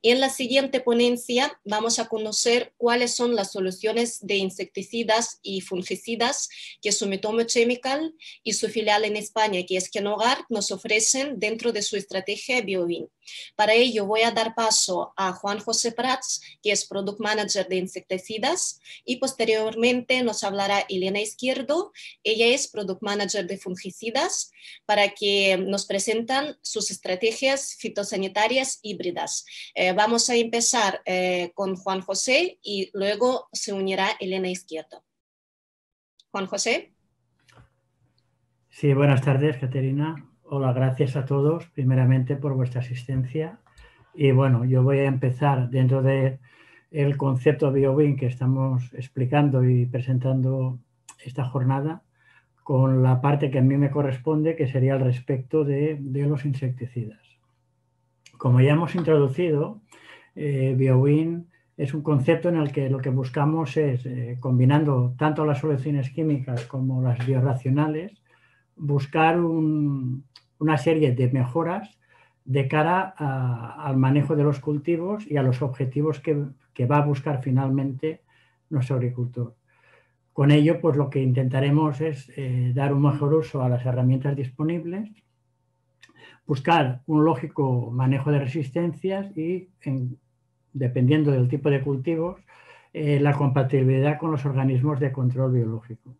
En la siguiente ponencia vamos a conocer cuáles son las soluciones de insecticidas y fungicidas que Sumitomo Chemical y su filial en España, que es Genogar, nos ofrecen dentro de su estrategia BioWin. Para ello voy a dar paso a Juan José Prats, que es Product Manager de insecticidas, y posteriormente nos hablará Elena Izquierdo, ella es Product Manager de fungicidas, para que nos presentan sus estrategias fitosanitarias híbridas. Vamos a empezar con Juan José y luego se unirá Elena Izquierdo. Juan José. Sí, buenas tardes, Caterina. Hola, gracias a todos, primeramente por vuestra asistencia. Y bueno, yo voy a empezar dentro del concepto BioWin que estamos explicando y presentando esta jornada con la parte que a mí me corresponde, que sería al respecto de los insecticidas. Como ya hemos introducido, BioWin es un concepto en el que lo que buscamos es, combinando tanto las soluciones químicas como las biorracionales, buscar una serie de mejoras de cara al manejo de los cultivos y a los objetivos que va a buscar finalmente nuestro agricultor. Con ello, pues lo que intentaremos es dar un mejor uso a las herramientas disponibles, buscar un lógico manejo de resistencias y, dependiendo del tipo de cultivos, la compatibilidad con los organismos de control biológico.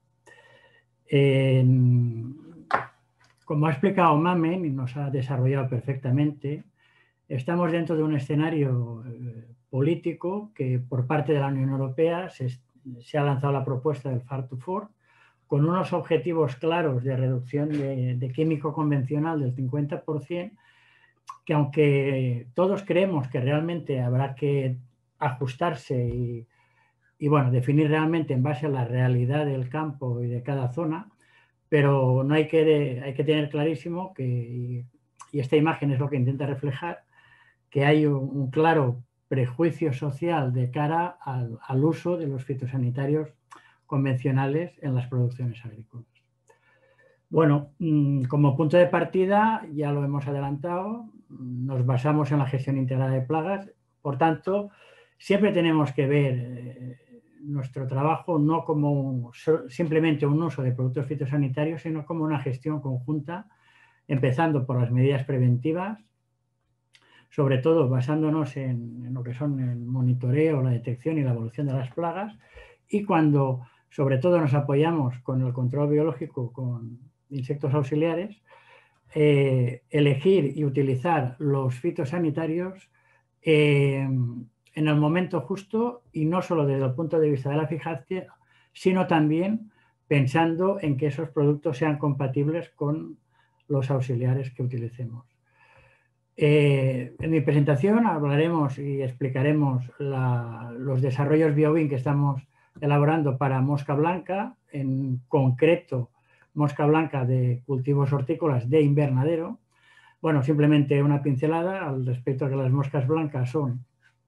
Como ha explicado Mamen y nos ha desarrollado perfectamente, estamos dentro de un escenario político que por parte de la Unión Europea se ha lanzado la propuesta del Farm to Fork con unos objetivos claros de reducción de químico convencional del 50%, que aunque todos creemos que realmente habrá que ajustarse y bueno, definir realmente en base a la realidad del campo y de cada zona, pero no hay que tener clarísimo que, y esta imagen es lo que intenta reflejar, que hay un claro prejuicio social de cara al uso de los fitosanitarios convencionales en las producciones agrícolas. Bueno, como punto de partida, ya lo hemos adelantado, nos basamos en la gestión integrada de plagas, por tanto, siempre tenemos que ver nuestro trabajo no como simplemente un uso de productos fitosanitarios, sino como una gestión conjunta, empezando por las medidas preventivas, sobre todo basándonos en lo que son el monitoreo, la detección y la evolución de las plagas, y cuando sobre todo nos apoyamos con el control biológico con insectos auxiliares, elegir y utilizar los fitosanitarios en el momento justo y no solo desde el punto de vista de la eficacia, sino también pensando en que esos productos sean compatibles con los auxiliares que utilicemos. En mi presentación hablaremos y explicaremos los desarrollos BioWin que estamos elaborando para mosca blanca, en concreto mosca blanca de cultivos hortícolas de invernadero. Bueno, simplemente una pincelada al respecto de que las moscas blancas son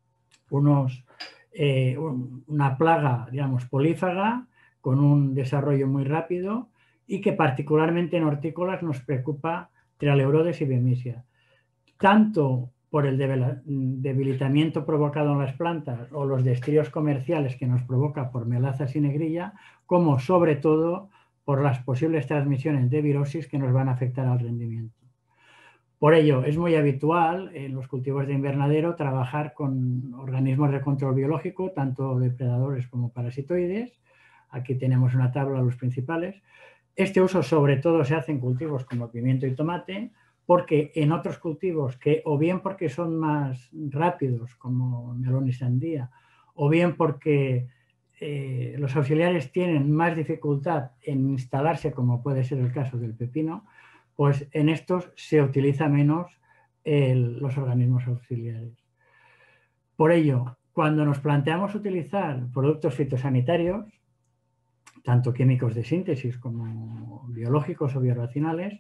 una plaga, digamos, polífaga, con un desarrollo muy rápido y que particularmente en hortícolas nos preocupa Trialeurodes y Bemisia. Tanto por el debilitamiento provocado en las plantas o los destellos comerciales que nos provoca por melazas y negrilla, como sobre todo por las posibles transmisiones de virosis que nos van a afectar al rendimiento. Por ello, es muy habitual en los cultivos de invernadero trabajar con organismos de control biológico, tanto depredadores como parasitoides. Aquí tenemos una tabla de los principales. Este uso sobre todo se hace en cultivos como pimiento y tomate, porque en otros cultivos que o bien porque son más rápidos como melón y sandía, o bien porque los auxiliares tienen más dificultad en instalarse, como puede ser el caso del pepino, pues en estos se utiliza menos los organismos auxiliares. Por ello, cuando nos planteamos utilizar productos fitosanitarios, tanto químicos de síntesis como biológicos o biorracionales,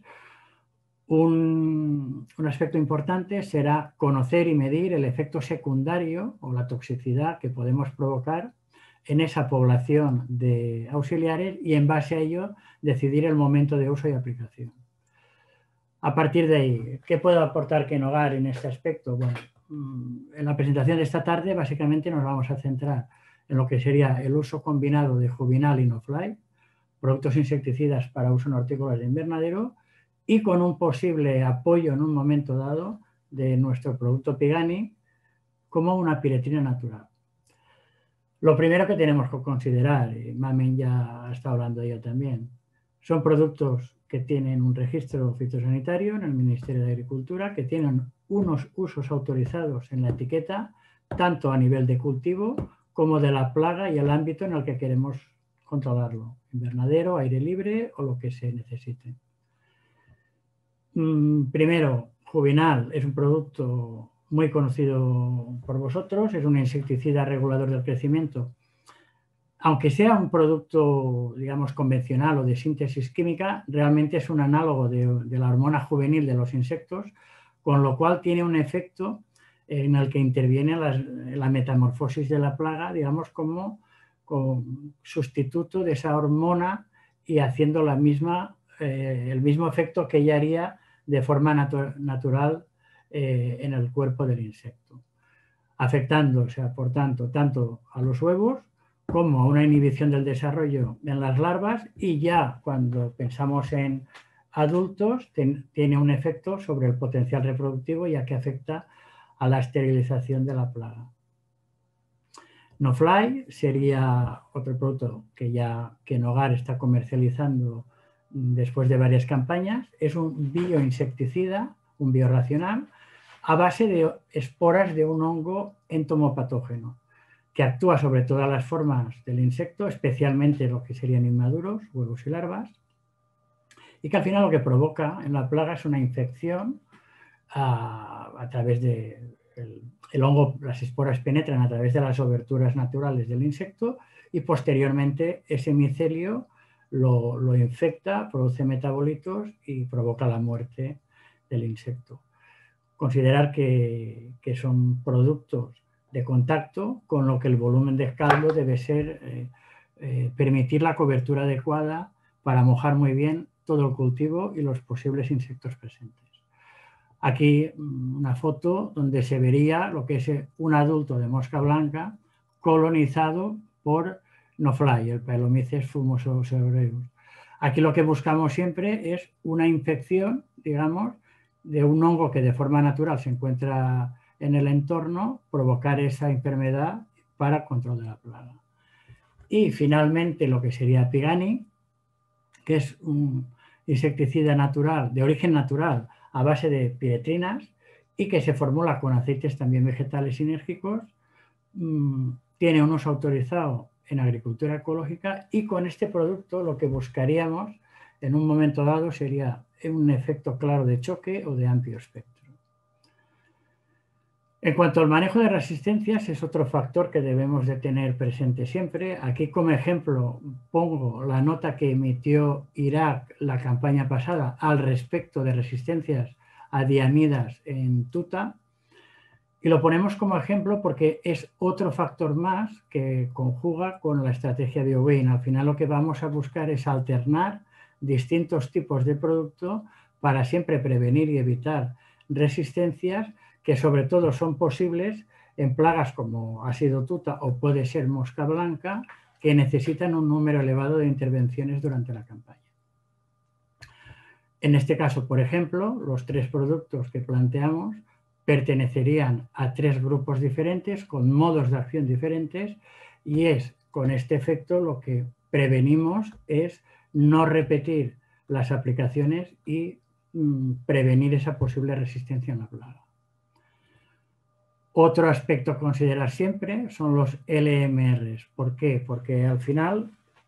un aspecto importante será conocer y medir el efecto secundario o la toxicidad que podemos provocar en esa población de auxiliares y en base a ello decidir el momento de uso y aplicación. A partir de ahí, ¿qué puedo aportar Genogar en este aspecto? Bueno, en la presentación de esta tarde básicamente nos vamos a centrar en lo que sería el uso combinado de Juvinal y No-Fly, productos insecticidas para uso en hortícolas de invernadero, y con un posible apoyo en un momento dado de nuestro producto Pigani como una piretrina natural. Lo primero que tenemos que considerar, y Mamen ya está hablando de ello también, son productos que tienen un registro fitosanitario en el Ministerio de Agricultura, que tienen unos usos autorizados en la etiqueta, tanto a nivel de cultivo como de la plaga y el ámbito en el que queremos controlarlo, invernadero, aire libre o lo que se necesite. Primero, Juvinal es un producto muy conocido por vosotros, es un insecticida regulador del crecimiento. Aunque sea un producto, digamos, convencional o de síntesis química, realmente es un análogo de la hormona juvenil de los insectos, con lo cual tiene un efecto en el que interviene la metamorfosis de la plaga, digamos, como sustituto de esa hormona y haciendo el mismo efecto que ella haría de forma natural en el cuerpo del insecto, afectando, o sea, por tanto, tanto a los huevos como a una inhibición del desarrollo en las larvas, y ya cuando pensamos en adultos tiene un efecto sobre el potencial reproductivo, ya que afecta a la esterilización de la plaga. No-Fly sería otro producto que en Hogar está comercializando después de varias campañas. Es un bioinsecticida, un biorracional, a base de esporas de un hongo entomopatógeno, que actúa sobre todas las formas del insecto, especialmente lo que serían inmaduros, huevos y larvas, y que al final lo que provoca en la plaga es una infección a través de el hongo. Las esporas penetran a través de las oberturas naturales del insecto y posteriormente ese micelio lo infecta, produce metabolitos y provoca la muerte del insecto. Considerar que son productos de contacto, con lo que el volumen de caldo debe ser permitir la cobertura adecuada para mojar muy bien todo el cultivo y los posibles insectos presentes. Aquí una foto donde se vería lo que es un adulto de mosca blanca colonizado por No-Fly, el Phaeolomyces fumosocereus. Aquí lo que buscamos siempre es una infección, digamos, de un hongo que de forma natural se encuentra en el entorno, provocar esa enfermedad para control de la plaga. Y finalmente lo que sería Pigani, que es un insecticida natural, de origen natural, a base de piretrinas y que se formula con aceites también vegetales sinérgicos. Tiene un uso autorizado en agricultura ecológica, y con este producto lo que buscaríamos en un momento dado sería un efecto claro de choque o de amplio espectro. En cuanto al manejo de resistencias, es otro factor que debemos de tener presente siempre. Aquí como ejemplo pongo la nota que emitió Irak la campaña pasada al respecto de resistencias a diamidas en tuta, y lo ponemos como ejemplo porque es otro factor más que conjuga con la estrategia BioGreen. Al final lo que vamos a buscar es alternar distintos tipos de producto para siempre prevenir y evitar resistencias, que sobre todo son posibles en plagas como ácido tuta o puede ser mosca blanca, que necesitan un número elevado de intervenciones durante la campaña. En este caso, por ejemplo, los 3 productos que planteamos pertenecerían a 3 grupos diferentes con modos de acción diferentes, y es con este efecto lo que prevenimos es no repetir las aplicaciones y prevenir esa posible resistencia en la plaga. Otro aspecto a considerar siempre son los LMRs. ¿Por qué? Porque al final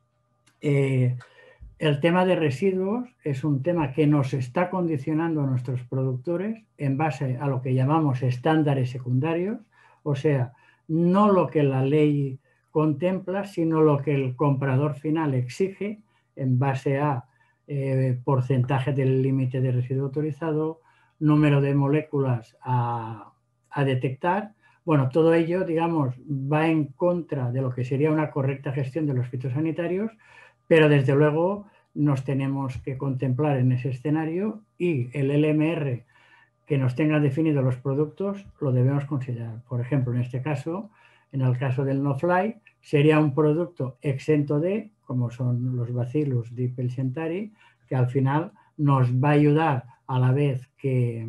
el tema de residuos es un tema que nos está condicionando a nuestros productores en base a lo que llamamos estándares secundarios, o sea, no lo que la ley contempla, sino lo que el comprador final exige en base a porcentaje del límite de residuo autorizado, número de moléculas a detectar. Bueno, todo ello, digamos, va en contra de lo que sería una correcta gestión de los fitosanitarios, pero desde luego nos tenemos que contemplar en ese escenario, y el LMR que nos tengan definidos los productos lo debemos considerar. Por ejemplo, en este caso, en el caso del no-fly, sería un producto exento de, como son los Bacillus dipelcentari, que al final nos va a ayudar a la vez que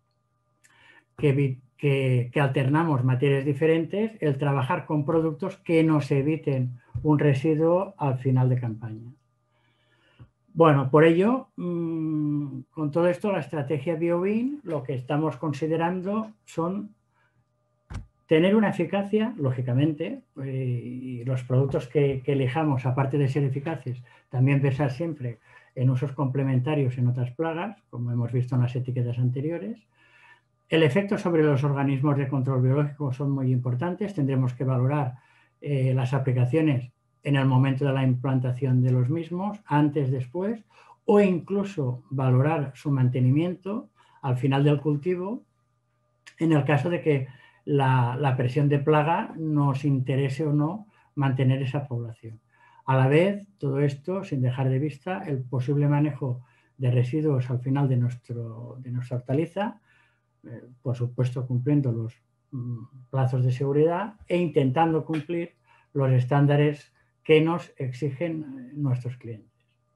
alternamos materias diferentes, el trabajar con productos que nos eviten un residuo al final de campaña. Bueno, por ello, con todo esto, la estrategia BioBin, lo que estamos considerando son tener una eficacia, lógicamente, y los productos que elijamos, aparte de ser eficaces, también pensar siempre en usos complementarios en otras plagas, como hemos visto en las etiquetas anteriores. El efecto sobre los organismos de control biológico son muy importantes. Tendremos que valorar las aplicaciones en el momento de la implantación de los mismos, antes, después, o incluso valorar su mantenimiento al final del cultivo, en el caso de que la presión de plaga nos interese o no mantener esa población. A la vez, todo esto sin dejar de vista el posible manejo de residuos al final de nuestra hortaliza, por supuesto cumpliendo los plazos de seguridad e intentando cumplir los estándares que nos exigen nuestros clientes.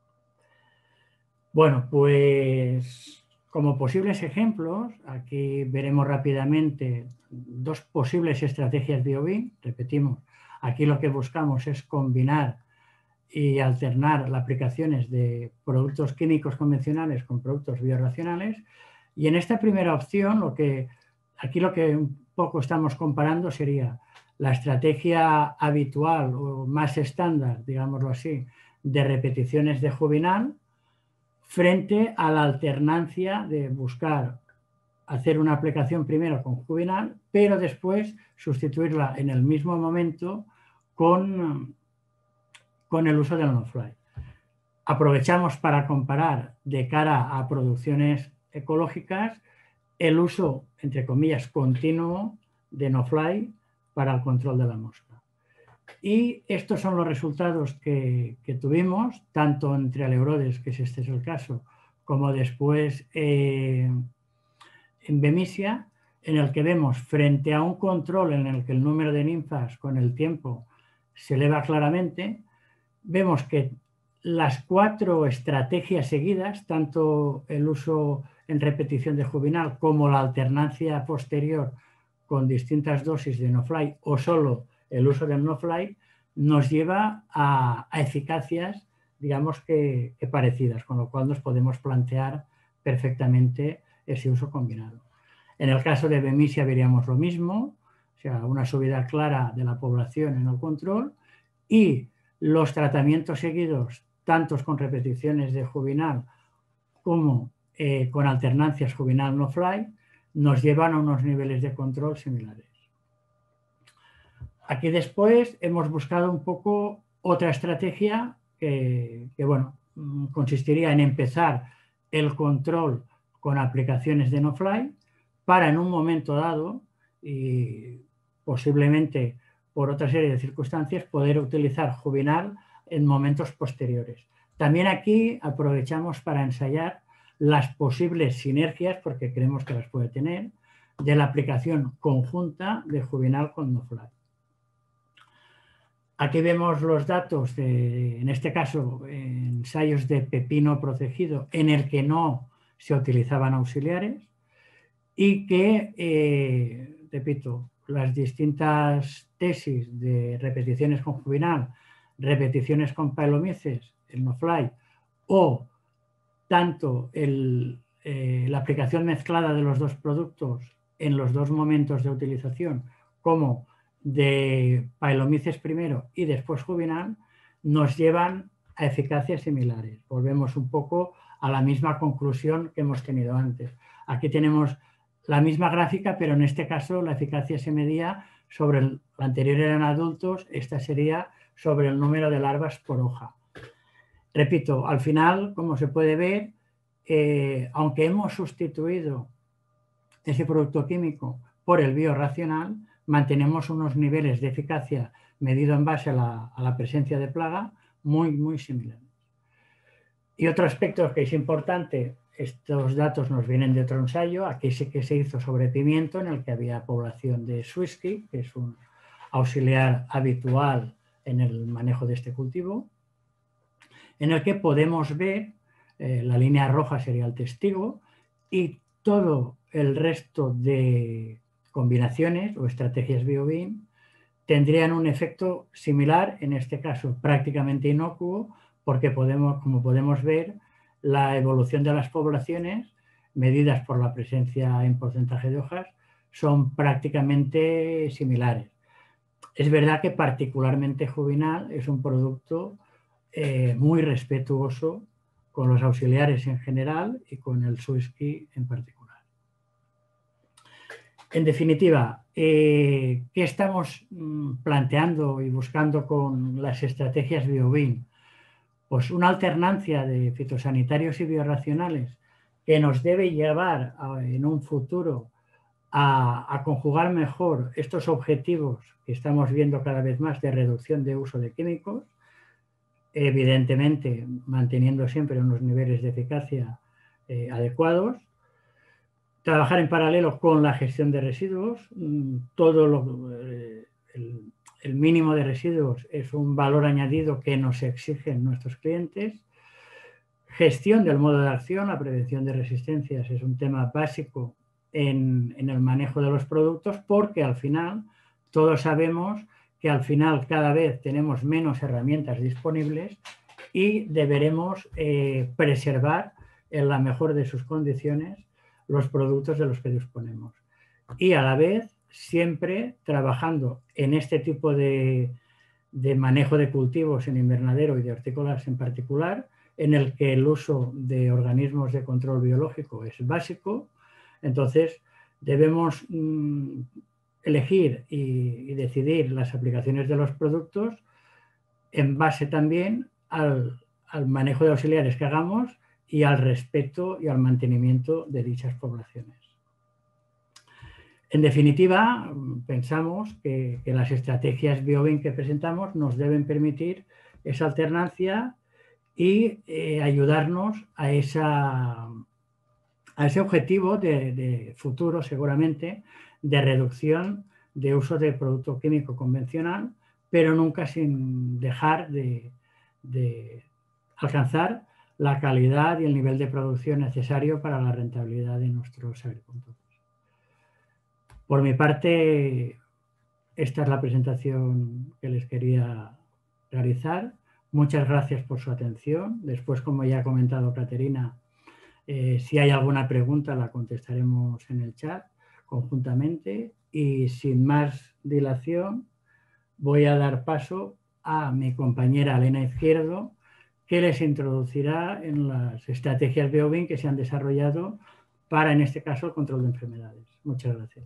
Bueno, pues como posibles ejemplos, aquí veremos rápidamente dos posibles estrategias BioBin. Repetimos, aquí lo que buscamos es combinar y alternar las aplicaciones de productos químicos convencionales con productos biorracionales. Y en esta primera opción, aquí lo que un poco estamos comparando sería la estrategia habitual o más estándar, digámoslo así, de repeticiones de juvenal frente a la alternancia de buscar hacer una aplicación primero con juvenal, pero después sustituirla en el mismo momento con el uso del no-fly. Aprovechamos para comparar de cara a producciones ecológicas el uso, entre comillas, continuo de no-fly para el control de la mosca. Y estos son los resultados que tuvimos, tanto entre aleurodes, que este es el caso, como después en Bemisia, en el que vemos frente a un control en el que el número de ninfas con el tiempo se eleva claramente, vemos que las 4 estrategias seguidas, tanto el uso en repetición de juvenal como la alternancia posterior con distintas dosis de no-fly o solo el uso del no-fly, nos lleva a eficacias, digamos que parecidas, con lo cual nos podemos plantear perfectamente ese uso combinado. En el caso de Bemisia veríamos lo mismo, o sea, una subida clara de la población en el control y los tratamientos seguidos, tantos con repeticiones de juvenal como con alternancias juvenal-no-fly, nos llevan a unos niveles de control similares. Aquí después hemos buscado un poco otra estrategia que bueno, consistiría en empezar el control con aplicaciones de no-fly para en un momento dado y posiblemente por otra serie de circunstancias poder utilizar juvenal en momentos posteriores. También aquí aprovechamos para ensayar las posibles sinergias, porque creemos que las puede tener, de la aplicación conjunta de juvenal con no-fly. Aquí vemos los datos, en este caso, ensayos de pepino protegido en el que no se utilizaban auxiliares y que, repito, las distintas tesis de repeticiones con juvenal, repeticiones con Phyllomyces, el no-fly, o tanto la aplicación mezclada de los dos productos en los dos momentos de utilización como de Phyllomyces primero y después juvenal, nos llevan a eficacias similares. Volvemos un poco a la misma conclusión que hemos tenido antes. Aquí tenemos la misma gráfica, pero en este caso la eficacia se medía sobre la anterior eran adultos, esta sería sobre el número de larvas por hoja. Repito, al final, como se puede ver, aunque hemos sustituido ese producto químico por el biorracional, mantenemos unos niveles de eficacia medido en base a la presencia de plaga muy, muy similares. Y otro aspecto que es importante estos datos nos vienen de otro ensayo. Aquí sí que se hizo sobre pimiento, en el que había población de Swirsky, que es un auxiliar habitual en el manejo de este cultivo, en el que podemos ver, la línea roja sería el testigo, y todo el resto de combinaciones o estrategias BioBean tendrían un efecto similar, en este caso prácticamente inocuo, porque como podemos ver, la evolución de las poblaciones, medidas por la presencia en porcentaje de hojas, son prácticamente similares. Es verdad que particularmente Juvinal es un producto muy respetuoso con los auxiliares en general y con el Swirsky en particular. En definitiva, ¿qué estamos planteando y buscando con las estrategias BioBean? Pues una alternancia de fitosanitarios y biorracionales que nos debe llevar en un futuro a conjugar mejor estos objetivos que estamos viendo cada vez más de reducción de uso de químicos, evidentemente manteniendo siempre unos niveles de eficacia adecuados. Trabajar en paralelo con la gestión de residuos. El mínimo de residuos es un valor añadido que nos exigen nuestros clientes. Gestión del modo de acción, la prevención de resistencias es un tema básico en el manejo de los productos, porque al final todos sabemos que al final cada vez tenemos menos herramientas disponibles y deberemos preservar en la mejor de sus condiciones los productos de los que disponemos. Y a la vez siempre trabajando en este tipo de manejo de cultivos en invernadero y de hortícolas en particular, en el que el uso de organismos de control biológico es básico. Entonces debemos elegir y decidir las aplicaciones de los productos en base también al manejo de auxiliares que hagamos y al respeto y al mantenimiento de dichas poblaciones. En definitiva, pensamos que las estrategias BioBean que presentamos nos deben permitir esa alternancia y ayudarnos a ese objetivo de futuro, seguramente, de reducción de uso de producto químico convencional, pero nunca sin dejar de alcanzar la calidad y el nivel de producción necesario para la rentabilidad de nuestros agricultores. Por mi parte, esta es la presentación que les quería realizar. Muchas gracias por su atención. Después, como ya ha comentado Caterina, si hay alguna pregunta la contestaremos en el chat conjuntamente. Y sin más dilación, voy a dar paso a mi compañera Elena Izquierdo, que les introducirá en las estrategias BioBean que se han desarrollado para, en este caso, el control de enfermedades. Muchas gracias.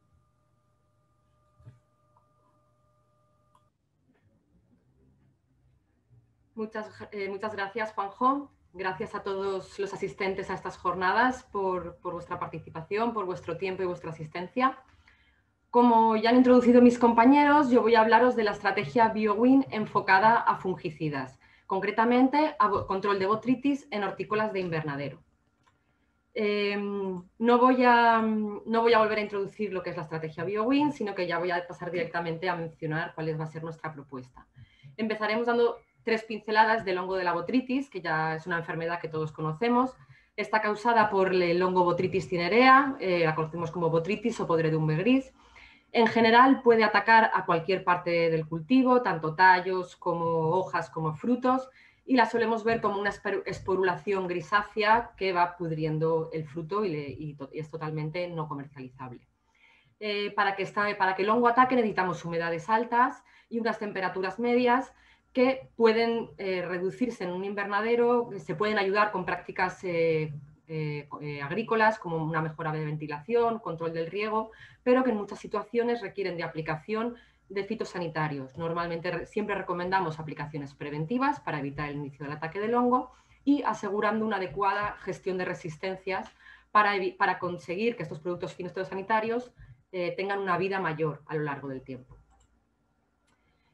Muchas gracias, Juanjo. Gracias a todos los asistentes a estas jornadas por vuestra participación, por vuestro tiempo y vuestra asistencia. Como ya han introducido mis compañeros, yo voy a hablaros de la estrategia BioWin enfocada a fungicidas, concretamente a control de botritis en hortícolas de invernadero. No voy a volver a introducir lo que es la estrategia BioWin, sino que ya voy a pasar directamente a mencionar cuál va a ser nuestra propuesta. Empezaremos dando 3 pinceladas del hongo de la botritis, que ya es una enfermedad que todos conocemos. Está causada por el hongo Botrytis cinerea, la conocemos como botritis o podredumbre gris. En general puede atacar a cualquier parte del cultivo, tanto tallos como hojas como frutos, y la solemos ver como una esporulación grisácea que va pudriendo el fruto y es totalmente no comercializable. Para que el hongo ataque necesitamos humedades altas y unas temperaturas medias que pueden reducirse en un invernadero, se pueden ayudar con prácticas agrícolas como una mejora de ventilación, control del riego, pero que en muchas situaciones requieren de aplicación de fitosanitarios. Normalmente siempre recomendamos aplicaciones preventivas para evitar el inicio del ataque del hongo y asegurando una adecuada gestión de resistencias para conseguir que estos productos fitosanitarios tengan una vida mayor a lo largo del tiempo.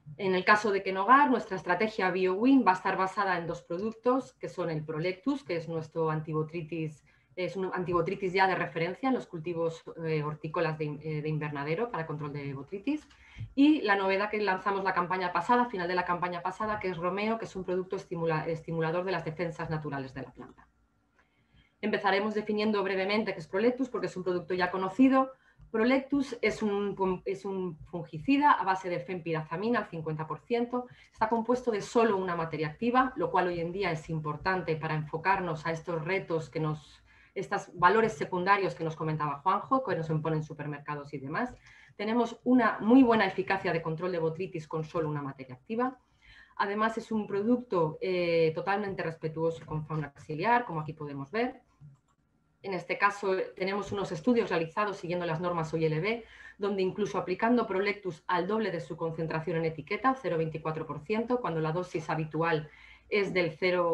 En el caso de Kenogar, nuestra estrategia BioWin va a estar basada en 2 productos, que son el Prolectus, que es nuestro antibotritis, es un antibotritis ya de referencia en los cultivos hortícolas de invernadero para control de botritis, y la novedad que lanzamos la campaña pasada, final de la campaña pasada, que es Romeo, que es un producto estimulador de las defensas naturales de la planta. Empezaremos definiendo brevemente qué es Prolectus, porque es un producto ya conocido. Prolectus es un fungicida a base de fenpirazamina al 50%. Está compuesto de solo una materia activa, lo cual hoy en día es importante para enfocarnos a estos retos, estos valores secundarios que nos comentaba Juanjo, que nos imponen supermercados y demás. Tenemos una muy buena eficacia de control de botritis con solo una materia activa. Además, es un producto totalmente respetuoso con fauna auxiliar, como aquí podemos ver. En este caso, tenemos unos estudios realizados siguiendo las normas OILB, donde incluso aplicando Prolectus al doble de su concentración en etiqueta, 0,24%, cuando la dosis habitual es del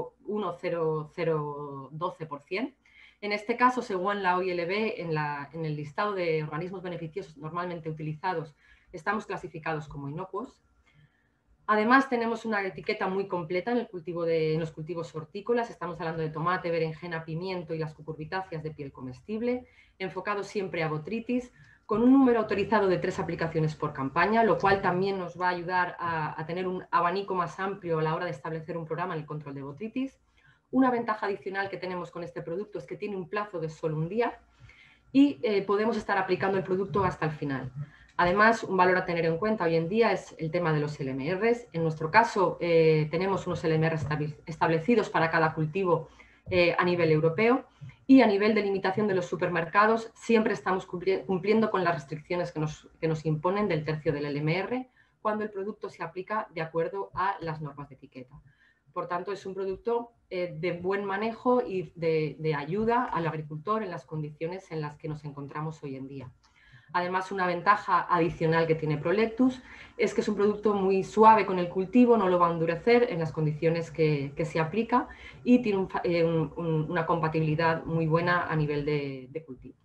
0,12%. En este caso, según la OILB, en el listado de organismos beneficiosos normalmente utilizados, estamos clasificados como inocuos. Además, tenemos una etiqueta muy completa en los cultivos hortícolas. Estamos hablando de tomate, berenjena, pimiento y las cucurbitáceas de piel comestible, enfocado siempre a botritis, con un número autorizado de 3 aplicaciones por campaña, lo cual también nos va a ayudar a tener un abanico más amplio a la hora de establecer un programa en el control de botritis. Una ventaja adicional que tenemos con este producto es que tiene un plazo de solo un día y podemos estar aplicando el producto hasta el final. Además, un valor a tener en cuenta hoy en día es el tema de los LMRs. En nuestro caso, tenemos unos LMRs establecidos para cada cultivo a nivel europeo, y a nivel de limitación de los supermercados siempre estamos cumpliendo con las restricciones que nos imponen del tercio del LMR cuando el producto se aplica de acuerdo a las normas de etiqueta. Por tanto, es un producto de buen manejo y de ayuda al agricultor en las condiciones en las que nos encontramos hoy en día. Además, una ventaja adicional que tiene Prolectus es que es un producto muy suave con el cultivo, no lo va a endurecer en las condiciones que se aplica, y tiene una compatibilidad muy buena a nivel de cultivo.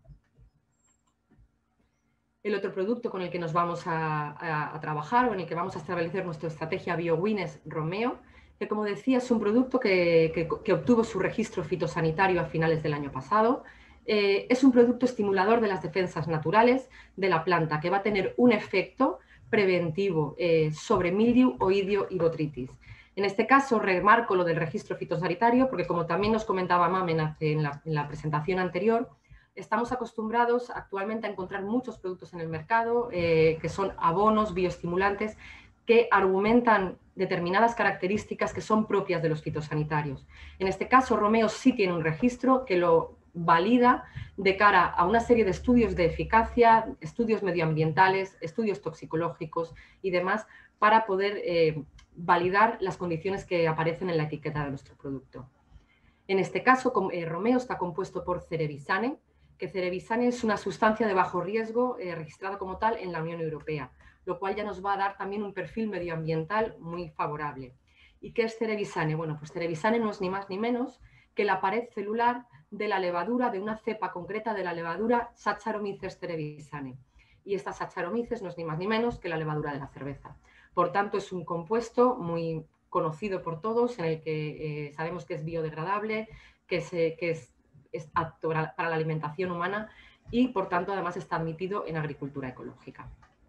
El otro producto con el que nos vamos a trabajar, o en el que vamos a establecer nuestra estrategia BioWin, es Romeo, que, como decía, es un producto que obtuvo su registro fitosanitario a finales del año pasado. Es un producto estimulador de las defensas naturales de la planta, que va a tener un efecto preventivo sobre mildiu, oidio y botritis. En este caso, remarco lo del registro fitosanitario, porque, como también nos comentaba Mamen en la presentación anterior, estamos acostumbrados actualmente a encontrar muchos productos en el mercado que son abonos, bioestimulantes, que argumentan determinadas características que son propias de los fitosanitarios. En este caso, Romeo sí tiene un registro que lo valida de cara a una serie de estudios de eficacia, estudios medioambientales, estudios toxicológicos y demás, para poder validar las condiciones que aparecen en la etiqueta de nuestro producto. En este caso, Romeo está compuesto por cerevisane, que cerevisane es una sustancia de bajo riesgo registrada como tal en la Unión Europea, lo cual ya nos va a dar también un perfil medioambiental muy favorable. ¿Y qué es cerevisane? Bueno, pues cerevisane no es ni más ni menos que la pared celular de la levadura, de una cepa concreta de la levadura Saccharomyces cerevisiae. Y esta Saccharomyces no es ni más ni menos que la levadura de la cerveza. Por tanto, es un compuesto muy conocido por todos, en el que sabemos que es biodegradable, que es apto para la alimentación humana y, por tanto, además está admitido en agricultura ecológica.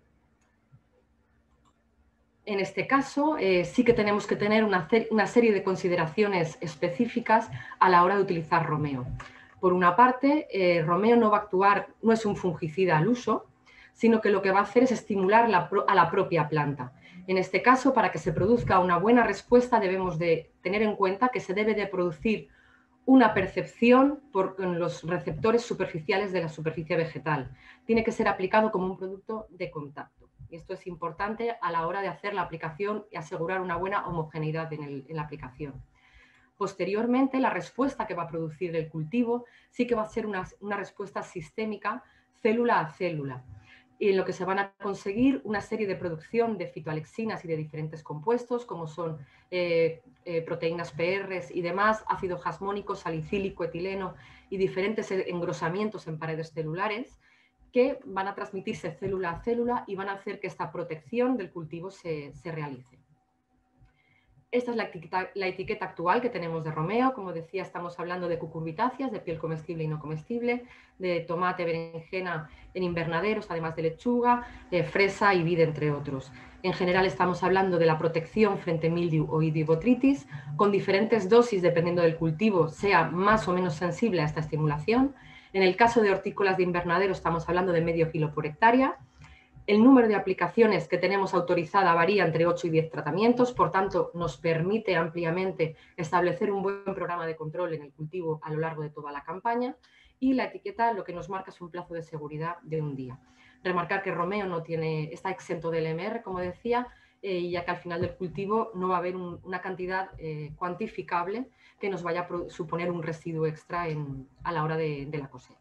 En este caso, sí que tenemos que tener una serie de consideraciones específicas a la hora de utilizar Romeo. Por una parte, Romeo no va a actuar, no es un fungicida al uso, sino que lo que va a hacer es estimular a la propia planta. En este caso, para que se produzca una buena respuesta, debemos de tener en cuenta que se debe de producir una percepción por los receptores superficiales de la superficie vegetal. Tiene que ser aplicado como un producto de contacto. Y esto es importante a la hora de hacer la aplicación y asegurar una buena homogeneidad en la aplicación. Posteriormente, la respuesta que va a producir el cultivo sí que va a ser una respuesta sistémica, célula a célula, en lo que se van a conseguir una serie de producción de fitoalexinas y de diferentes compuestos, como son proteínas PRs y demás, ácido jasmónico, salicílico, etileno y diferentes engrosamientos en paredes celulares, que van a transmitirse célula a célula y van a hacer que esta protección del cultivo se realice. Esta es la etiqueta actual que tenemos de Romeo. Como decía, estamos hablando de cucurbitáceas, de piel comestible y no comestible, de tomate, berenjena en invernaderos, además de lechuga, fresa y vid, entre otros. En general estamos hablando de la protección frente a mildiu o idiobotritis, con diferentes dosis dependiendo del cultivo, sea más o menos sensible a esta estimulación. En el caso de hortícolas de invernadero estamos hablando de medio kilo por hectárea. El número de aplicaciones que tenemos autorizada varía entre 8 y 10 tratamientos, por tanto, nos permite ampliamente establecer un buen programa de control en el cultivo a lo largo de toda la campaña, y la etiqueta lo que nos marca es un plazo de seguridad de un día. Remarcar que Romeo está exento del MR, como decía, ya que al final del cultivo no va a haber una cantidad cuantificable que nos vaya a suponer un residuo extra a la hora de la cosecha.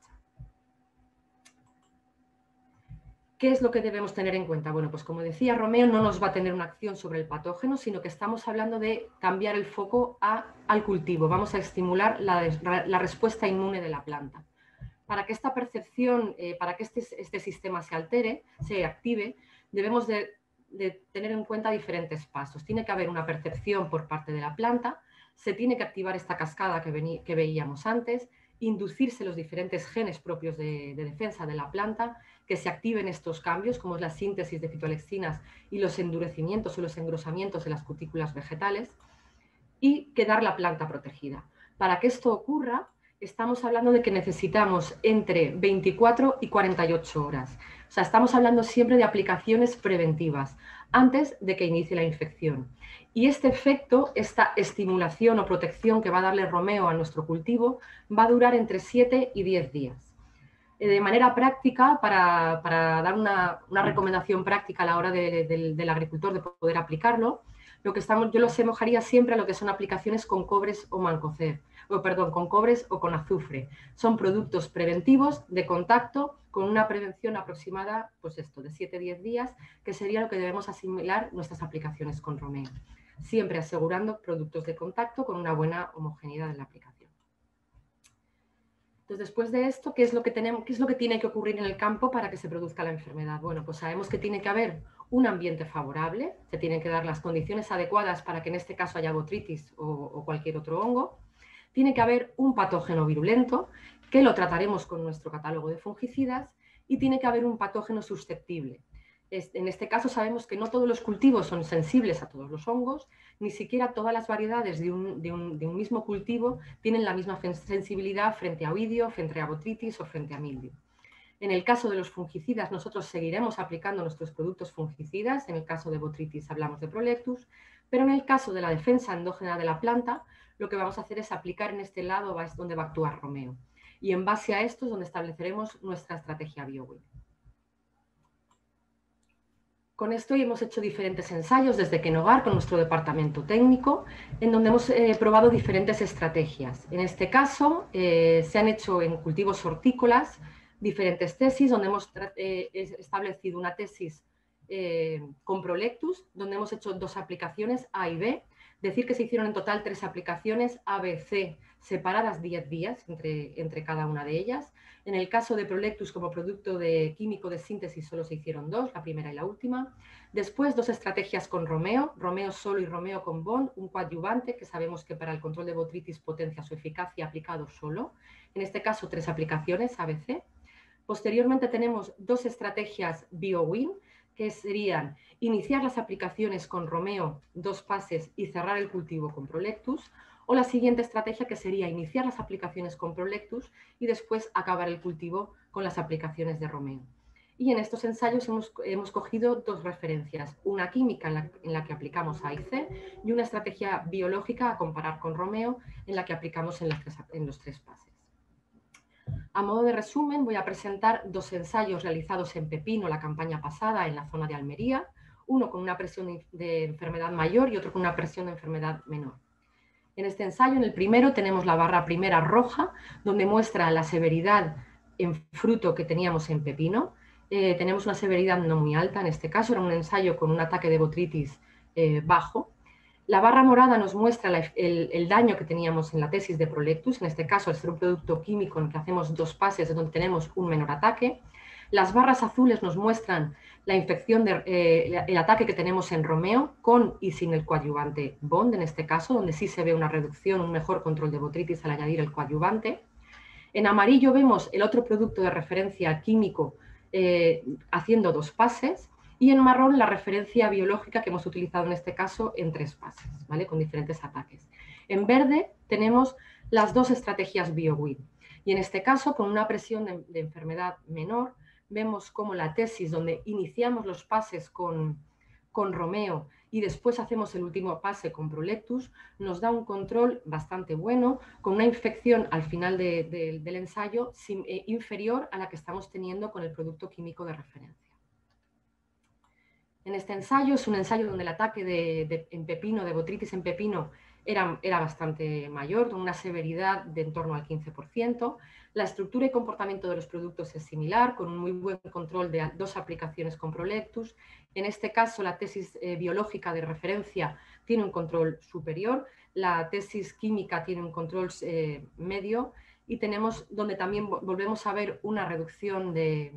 ¿Qué es lo que debemos tener en cuenta? Bueno, pues como decía, Romeo no nos va a tener una acción sobre el patógeno, sino que estamos hablando de cambiar el foco al cultivo. Vamos a estimular la respuesta inmune de la planta. Para que esta percepción, para que este sistema se active, debemos de tener en cuenta diferentes pasos. Tiene que haber una percepción por parte de la planta, se tiene que activar esta cascada que veíamos antes, inducirse los diferentes genes propios de defensa de la planta, que se activen estos cambios, como es la síntesis de fitoalexinas y los endurecimientos o los engrosamientos de las cutículas vegetales, y quedar la planta protegida. Para que esto ocurra, estamos hablando de que necesitamos entre 24 y 48 horas. O sea, estamos hablando siempre de aplicaciones preventivas, antes de que inicie la infección. Y este efecto, esta estimulación o protección que va a darle Romeo a nuestro cultivo, va a durar entre 7 y 10 días. De manera práctica, para dar una recomendación práctica a la hora del agricultor de poder aplicarlo, yo lo asemejaría siempre a lo que son aplicaciones con cobres o con cobres o con azufre. Son productos preventivos de contacto con una prevención aproximada, pues esto, de 7-10 días, que sería lo que debemos asimilar nuestras aplicaciones con Romeo, siempre asegurando productos de contacto con una buena homogeneidad en la aplicación. Entonces, después de esto, ¿qué es lo que tiene que ocurrir en el campo para que se produzca la enfermedad? Bueno, pues sabemos que tiene que haber un ambiente favorable, se tienen que dar las condiciones adecuadas para que en este caso haya botritis o cualquier otro hongo. Tiene que haber un patógeno virulento, que lo trataremos con nuestro catálogo de fungicidas, y tiene que haber un patógeno susceptible. En este caso sabemos que no todos los cultivos son sensibles a todos los hongos, ni siquiera todas las variedades de un mismo cultivo tienen la misma sensibilidad frente a oidio, frente a botritis o frente a mildiu. En el caso de los fungicidas, nosotros seguiremos aplicando nuestros productos fungicidas. En el caso de botritis hablamos de Prolectus, pero en el caso de la defensa endógena de la planta, lo que vamos a hacer es aplicar en este lado, es donde va a actuar Romeo. Y en base a esto es donde estableceremos nuestra estrategia BioWin. Con esto hemos hecho diferentes ensayos desde Kenogar con nuestro departamento técnico, en donde hemos probado diferentes estrategias. En este caso, se han hecho en cultivos hortícolas diferentes tesis, donde hemos establecido una tesis con Prolectus, donde hemos hecho 2 aplicaciones A y B. Decir que se hicieron en total 3 aplicaciones A, B, C, separadas 10 días entre cada una de ellas. En el caso de Prolectus, como producto químico de síntesis, solo se hicieron 2, la primera y la última. Después, 2 estrategias con Romeo, Romeo solo y Romeo con Bond, un coadyuvante que sabemos que para el control de botritis potencia su eficacia aplicado solo. En este caso, 3 aplicaciones ABC. Posteriormente tenemos 2 estrategias BioWin, que serían iniciar las aplicaciones con Romeo, 2 pases, y cerrar el cultivo con Prolectus, o la siguiente estrategia, que sería iniciar las aplicaciones con Prolectus y después acabar el cultivo con las aplicaciones de Romeo. Y en estos ensayos hemos cogido 2 referencias, una química en la que aplicamos A y C, y una estrategia biológica a comparar con Romeo, en la que aplicamos en los 3 pases. A modo de resumen, voy a presentar 2 ensayos realizados en pepino la campaña pasada en la zona de Almería, uno con una presión de enfermedad mayor y otro con una presión de enfermedad menor. En este ensayo, en el primero, tenemos la barra primera roja, donde muestra la severidad en fruto que teníamos en pepino. Tenemos una severidad no muy alta, en este caso era un ensayo con un ataque de botritis bajo. La barra morada nos muestra el daño que teníamos en la tesis de Prolectus, en este caso al ser un producto químico en el que hacemos 2 pases donde tenemos un menor ataque. Las barras azules nos muestran la infección, el ataque que tenemos en Romeo con y sin el coadyuvante Bond, en este caso, donde sí se ve una reducción, un mejor control de botritis al añadir el coadyuvante. En amarillo vemos el otro producto de referencia químico haciendo 2 pases, y en marrón la referencia biológica que hemos utilizado en este caso en 3 pases, ¿vale? Con diferentes ataques. En verde tenemos las 2 estrategias BioWin, y en este caso con una presión de enfermedad menor vemos cómo la tesis donde iniciamos los pases con Romeo y después hacemos el último pase con Prolectus, nos da un control bastante bueno, con una infección al final del ensayo inferior a la que estamos teniendo con el producto químico de referencia. En este ensayo es un ensayo donde el ataque en pepino, de botritis en pepino, era bastante mayor, con una severidad de en torno al 15%. La estructura y comportamiento de los productos es similar, con un muy buen control de 2 aplicaciones con Prolectus. En este caso, la tesis biológica de referencia tiene un control superior, la tesis química tiene un control medio, y tenemos donde también volvemos a ver una reducción de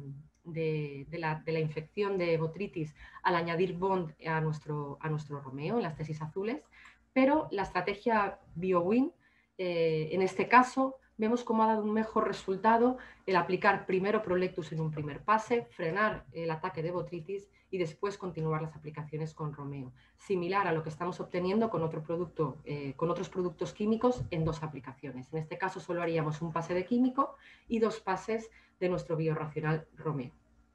la infección de botritis al añadir Bond a nuestro Romeo en las tesis azules, pero la estrategia BioWin, en este caso, vemos cómo ha dado un mejor resultado el aplicar primero Prolectus en un primer pase, frenar el ataque de botritis y después continuar las aplicaciones con Romeo, similar a lo que estamos obteniendo con otros productos químicos en 2 aplicaciones. En este caso solo haríamos un pase de químico y 2 pases de nuestro biorracional Romeo.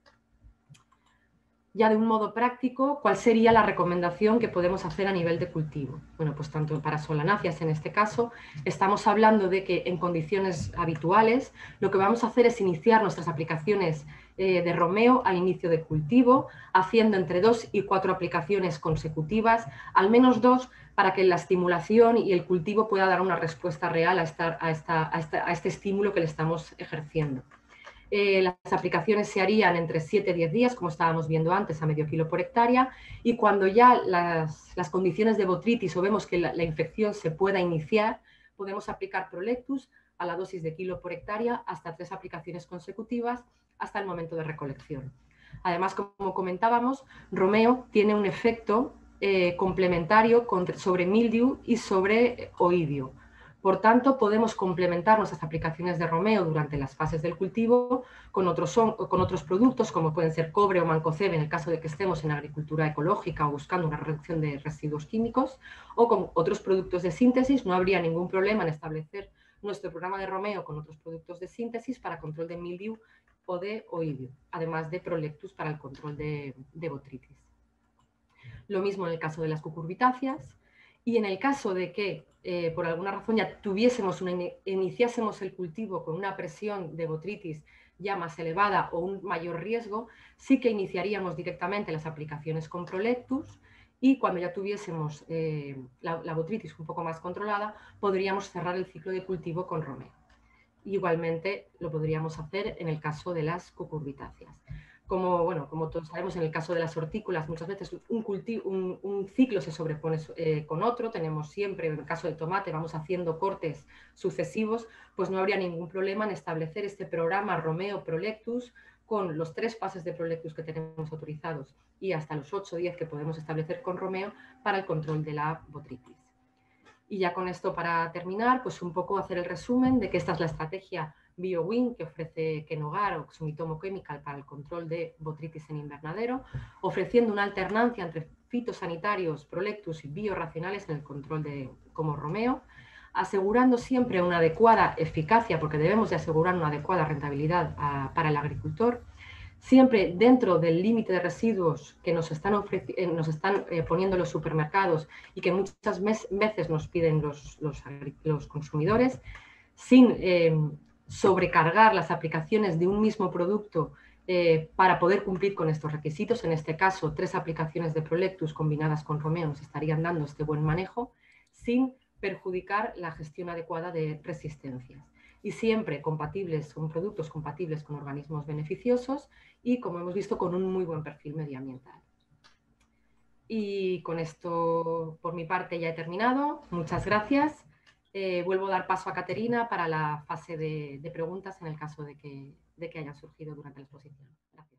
Ya de un modo práctico, ¿cuál sería la recomendación que podemos hacer a nivel de cultivo? Bueno, pues tanto para solanáceas en este caso, estamos hablando de que en condiciones habituales lo que vamos a hacer es iniciar nuestras aplicaciones de Romeo al inicio de cultivo, haciendo entre 2 y 4 aplicaciones consecutivas, al menos 2, para que la estimulación y el cultivo pueda dar una respuesta real a este estímulo que le estamos ejerciendo. Las aplicaciones se harían entre 7 y 10 días, como estábamos viendo antes, a medio kilo por hectárea, y cuando ya las condiciones de botritis o vemos que la infección se pueda iniciar, podemos aplicar Prolectus a la dosis de kilo por hectárea hasta 3 aplicaciones consecutivas hasta el momento de recolección. Además, como comentábamos, Romeo tiene un efecto complementario sobre mildiu y sobre oidio. Por tanto, podemos complementar nuestras aplicaciones de Romeo durante las fases del cultivo con otros productos, como pueden ser cobre o mancozeb en el caso de que estemos en agricultura ecológica o buscando una reducción de residuos químicos, o con otros productos de síntesis. No habría ningún problema en establecer nuestro programa de Romeo con otros productos de síntesis para control de mildiu o de oidio, además de Prolectus para el control de botritis. Lo mismo en el caso de las cucurbitáceas. Y en el caso de que por alguna razón ya iniciásemos el cultivo con una presión de botritis ya más elevada o un mayor riesgo, sí que iniciaríamos directamente las aplicaciones con Prolectus, y cuando ya tuviésemos la botritis un poco más controlada, podríamos cerrar el ciclo de cultivo con Romeo. Igualmente lo podríamos hacer en el caso de las cucurbitáceas. Como todos sabemos, en el caso de las hortícolas, muchas veces un ciclo se sobrepone con otro. Tenemos siempre, en el caso del tomate, vamos haciendo cortes sucesivos, pues no habría ningún problema en establecer este programa Romeo Prolectus con los 3 pases de Prolectus que tenemos autorizados y hasta los 8 o 10 que podemos establecer con Romeo para el control de la botritis. Y ya con esto, para terminar, pues un poco hacer el resumen de que esta es la estrategia BioWin que ofrece Kenogar o Sumitomo Chemical para el control de botritis en invernadero, ofreciendo una alternancia entre fitosanitarios, Prolectus y biorracionales en el control como Romeo, asegurando siempre una adecuada eficacia, porque debemos de asegurar una adecuada rentabilidad para el agricultor, siempre dentro del límite de residuos que nos están poniendo los supermercados y que muchas veces nos piden los consumidores, sin sobrecargar las aplicaciones de un mismo producto para poder cumplir con estos requisitos. En este caso, 3 aplicaciones de Prolectus combinadas con Romeo nos estarían dando este buen manejo, sin perjudicar la gestión adecuada de resistencias. Y siempre son productos compatibles con organismos beneficiosos y, como hemos visto, con un muy buen perfil medioambiental. Y con esto, por mi parte, ya he terminado. Muchas gracias. Vuelvo a dar paso a Caterina para la fase de preguntas en el caso de que de que hayan surgido durante la exposición. Gracias.